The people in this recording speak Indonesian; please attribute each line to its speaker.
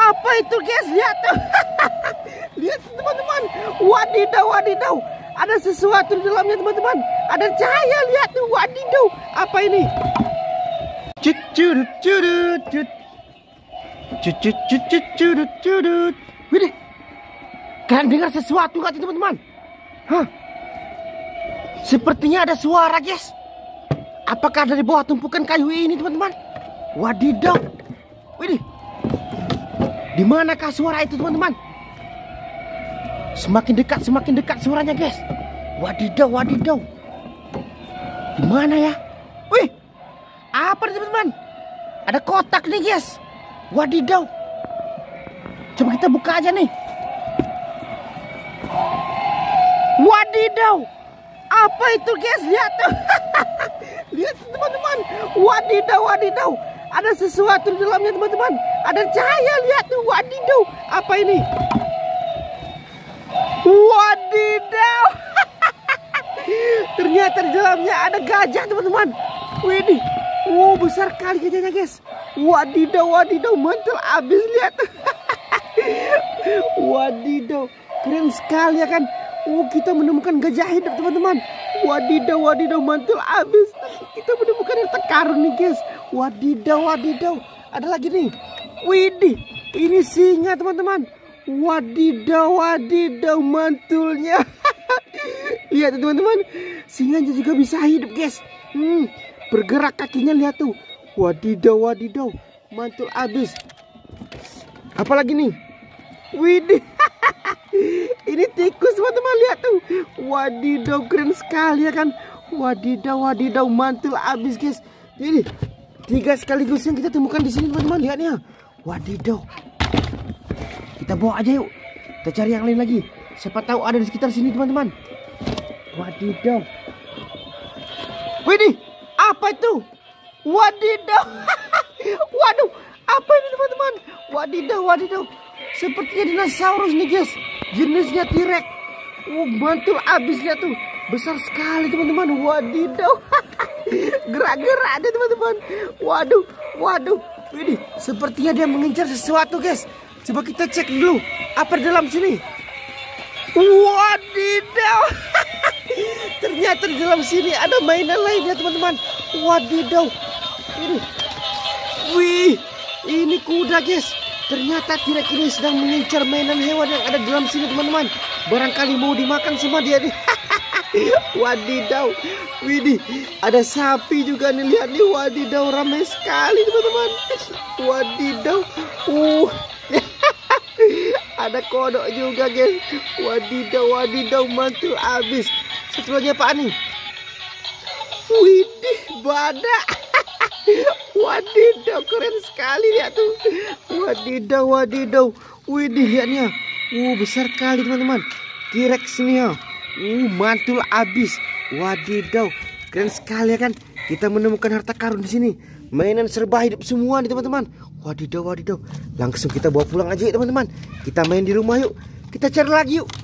Speaker 1: Apa itu guys? Lihat tuh. Lihat teman-teman. Wadidaw, wadidaw. Ada sesuatu di dalamnya teman-teman. Ada cahaya, lihat tuh. Wadidaw. Apa ini? Widih. Kalian dengar sesuatu nggak teman-teman? Hah? Sepertinya ada suara guys. Apakah dari bawah tumpukan kayu ini teman-teman? Wadidaw. Widih. Di manakah suara itu teman-teman? Semakin dekat suaranya guys. Wadidaw, wadidaw. Di mana ya? Wih, apa nih teman-teman? Ada kotak nih guys. Wadidaw. Coba kita buka aja nih. Wadidaw. Apa itu guys? Lihat tuh. Lihat teman-teman. Wadidaw, wadidaw. Ada sesuatu di dalamnya teman-teman. Ada cahaya, lihat tuh. Wadidaw. Apa ini? Wadidaw. Ternyata di dalamnya ada gajah teman-teman. Widih. Besar kali gajahnya guys. Wadidaw, wadidaw. Mantul abis, lihat. Wadidaw. Keren sekali ya kan. Kita menemukan gajah hidup teman-teman. Wadidaw, wadidaw. Mantul abis. Kita menemukan harta karun nih guys. Wadidaw, wadidaw. Ada lagi nih. Widih. Ini singa teman-teman. Wadidaw, wadidaw. Mantulnya. Lihat teman-teman. Singanya juga bisa hidup guys. Bergerak kakinya, lihat tuh. Wadidaw, wadidaw. Mantul abis. Apalagi nih? Widih. Ini tikus teman-teman, lihat tuh. Wadidaw, keren sekali ya kan. Wadidaw, wadidaw. Mantul abis guys. Jadi 3 sekaligus yang kita temukan di sini teman-teman. Lihatnya. Wadidaw. Kita bawa aja yuk. Kita cari yang lain lagi. Siapa tahu ada di sekitar sini teman-teman. Wadidaw. Widih. Apa itu? Wadidaw. Waduh. Apa ini teman-teman? Wadidaw, wadidaw. Sepertinya dinosaurus nih guys. Jenisnya T-Rex. Mantul abis, lihat tuh. Besar sekali teman-teman. Wadidaw. Gerak-gerak deh teman-teman. Waduh, waduh. Widih, sepertinya dia mengincar sesuatu guys. Coba kita cek dulu. Apa di dalam sini? Wadidaw. Ternyata di dalam sini ada mainan lainnya teman-teman. Wadidaw. Wih, ini kuda guys. Ternyata T-Rex ini sedang mengincar mainan hewan yang ada di dalam sini teman-teman. Barangkali mau dimakan sama dia nih. Wadidaw. Widih, ada sapi juga nih, lihat nih. Wadidaw, ramai sekali teman-teman. Wadidaw. Ada kodok juga guys. Wadidaw, wadidaw. Mantul abis. Satu lagi apaan nih? Widih, badak. Wadidaw, keren sekali, lihat tuh. Wadidaw, wadidaw. Widih, lihatnya. Besar kali teman-teman. T-Rex nih ya. Mantul abis. Wadidaw, keren sekali ya kan. Kita menemukan harta karun di sini. Mainan serba hidup semua nih teman-teman. Wadidaw, wadidaw. Langsung kita bawa pulang aja yuk teman-teman. Kita main di rumah yuk. Kita cari lagi yuk.